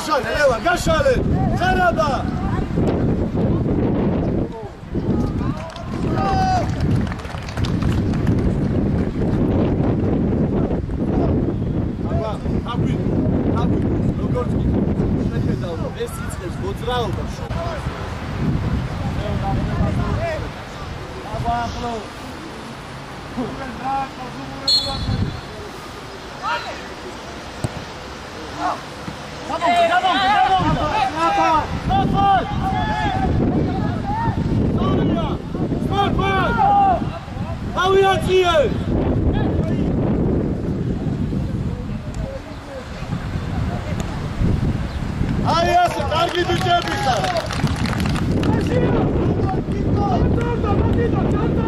Gashale, Leva, Gashale! Zarada! ეს იწყებს მოძრაობას. აბა აი ასე კარგი ბიჭები ხარ.